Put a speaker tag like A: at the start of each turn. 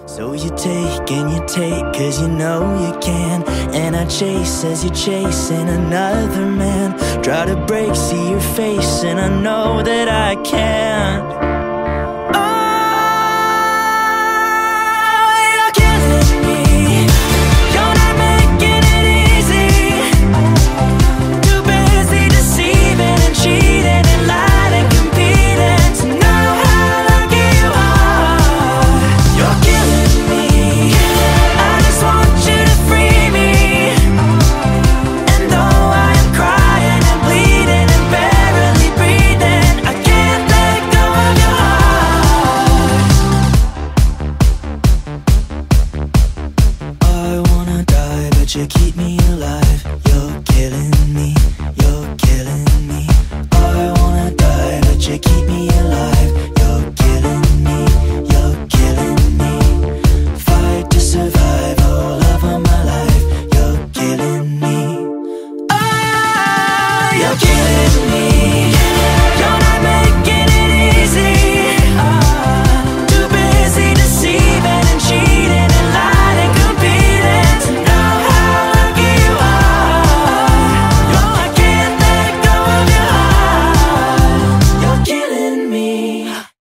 A: So you take and you take, cause you know you can. And I chase as you're chasing another man. Try to break, see your face, and I know that I can't. You keep me alive, you're killing